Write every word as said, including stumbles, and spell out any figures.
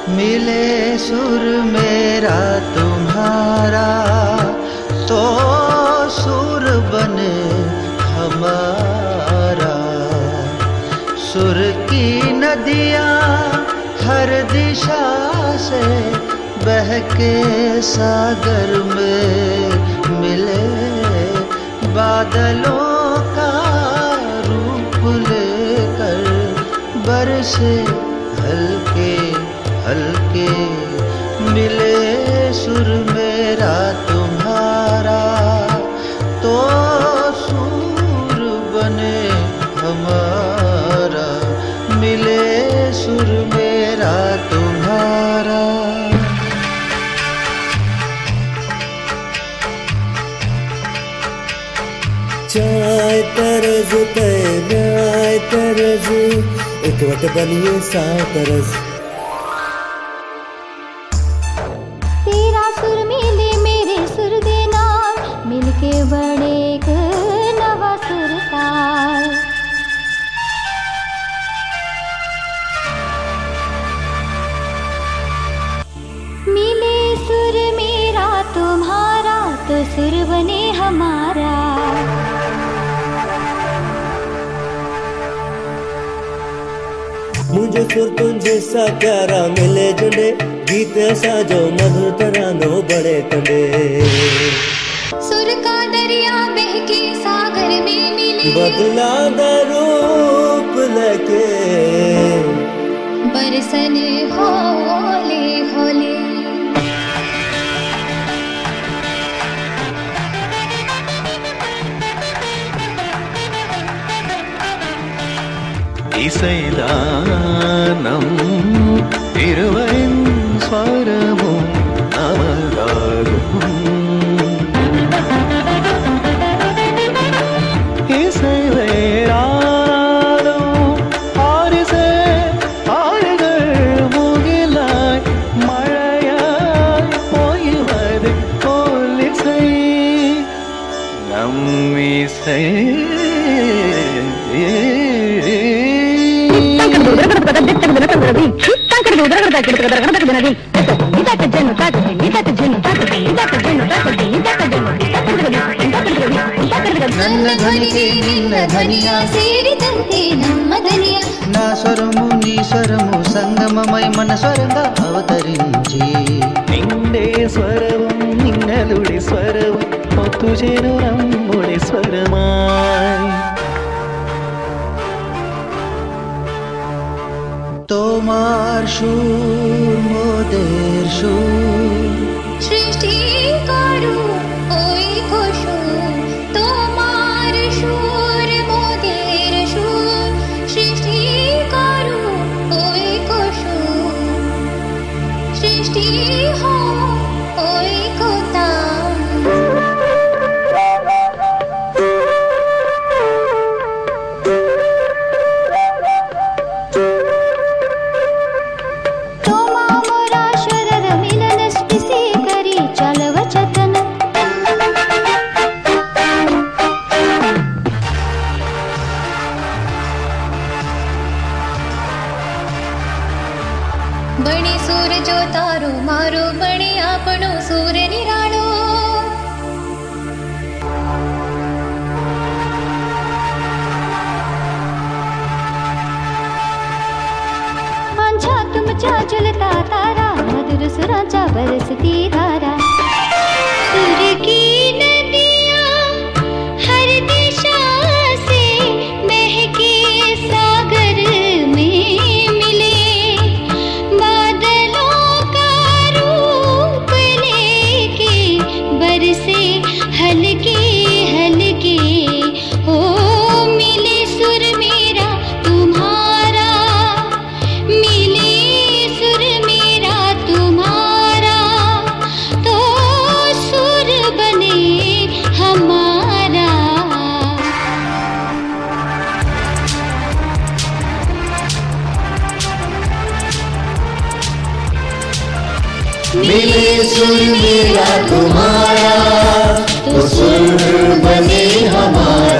मिले सुर मेरा तुम्हारा तो सुर बने हमारा। सुर की नदियाँ हर दिशा से बहके सागर में मिले, बादलों का रूप लेकर बरसे हल्के हल्के। मिले सुर मेरा तुम्हारा तो सुर बने हमारा। मिले सुर मेरा तुम्हारा। चाय तरज तय न्याय तरज एक वट बनिए सा तरज। तेरा सुर मिले मेरे सुर दे नाल, मिलके बड़े एक नवा सुर ताल। मिले सुर मेरा तुम्हारा तो सुर बने हमारा। मुझे सुर तुझे सा प्यारा मिले जुड़े, गीत ऐसा जो मधुर तरानो बड़े टंडे। सुर का दरिया बहके सागर में मिले, बदला दा रूप लेके बरसन होले होले। இசைதானம் இருவரின் ஸ்வரமும் நமதாகும். இசை வேறாலும் ஆரிசை ஆறுகள் முகிலாய் மழையாய் போய்வது போல் இசை நம் இசை. ನನ್ನ ಧ್ವನಿಗೆ ನಿನ್ನ ಧ್ವನಿಯ ಸೇರಿದಂತೆ ನಮ್ಮ ಧ್ವನಿಯ. నా స్వరము నీ స్వరము సంగమమై మన స్వరంగా అవతరించి, నిండే స్వరము నిన్నలుడి స్వరము ఒత్తుచేను నమ్ముడి స్వరమాయ్. তোমার সুর মোদের সুর, সৃষ্টি করু ওই সুর। তোমার সুর মোদের সুর, সৃষ্টি করু ওই সুর। সৃষ্টি হো ওই কথা। बणे सूर जो तारो मारो, बणे आपणो सूर निराळो। माझ्या तुमच्या झुलता तारा, मधुर सुरांच्या बरसती धारा। सुर की नदियाँ हर दिशा से बहके सागर में मिले, बादलों का रूप लेके बरसे हल्के हल्के। हो मिले सुर मेरा तुम्हारा, मिले सुर मेरा तुम्हारा तो सुर बने हमारा। मिले सुर मेरा तुम्हारा तो सुर बने हमारा।